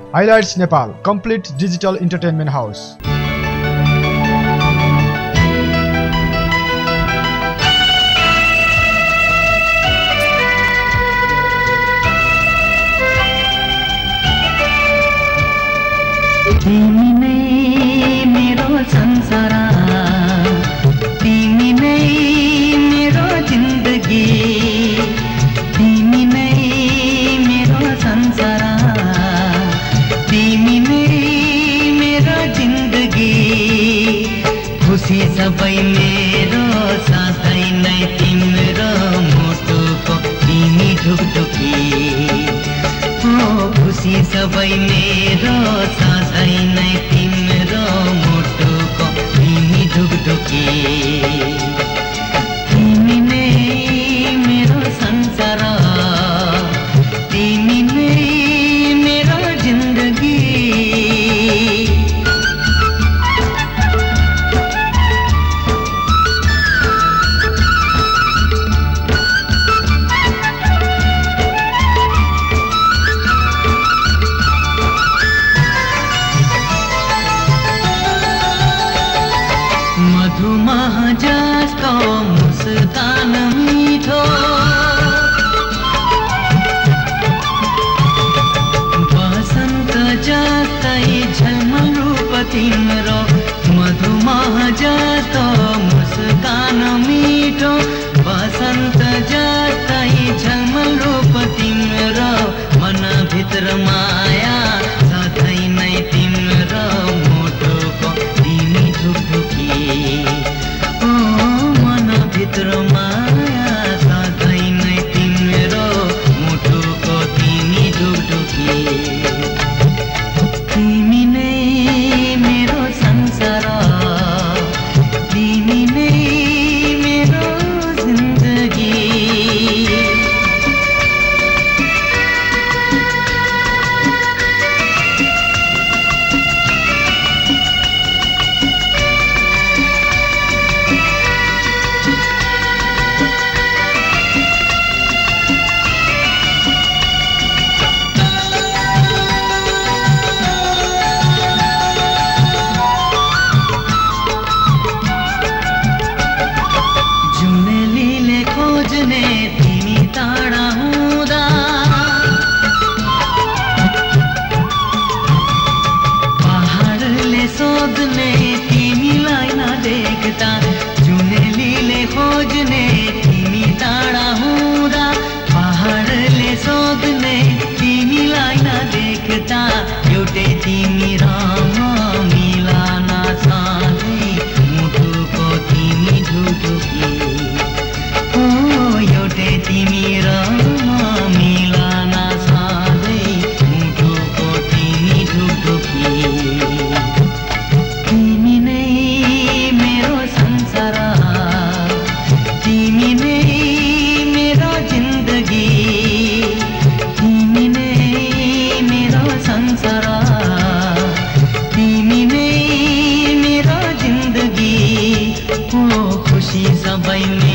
Highlights Nepal complete digital entertainment house. तिमी नै मेरो संसार, तिमी नै मेरो जिन्दगी, तिमी नै मेरो संसार, तिमी नै मेरो जिन्दगी। खुसी सबै मेरो साथै नै तिम्रो मुटुको तिमी ढुकढुकी। खुसी सबै मेरो साथै नै तिम्रो मुटुको तिमी ढुकढुकी। तिमी नै मेरो संसार, तिमी नै मेरो जिन्दगी। जस्तो मुस्कान मीठो, बसन्त जस्तै झलमल रूप तिम्रो। मधुमह जस्तो मुस्कान मीठो, बसन्त जस्तै झलमल रूप तिम्रो। मनभित्र माया सधैँ नै तिम्रो मुटुको तिमी ढुकढुकी। भित्र माया सधैँ नै तिम्रो मुटुको तिमी ढुकढुकी। तिमी नै मेरो संसार, तिमी नै मेरो जिन्दगी। तिमी टाढा हुँदा पहाडले सोध्ने तिमीलाई नदेख्दा। जुनेलीले खोज्ने तिमी टाढा हुँदा, पहाडले सोध्ने तिमीलाई नदेख्दा। एउटै तिमी र म मिलन सधैँ मुटुको तिमी ढुकढुकी। एउटै तिमी र म मिलन सधैँ मुटुको तिमी ढुकढुकी। तिमी नै मेरो संसार, तिमी नै मेरो जिन्दगी, तिमी नै मेरो संसार, तिमी नै मेरो जिन्दगी। खुसी सबै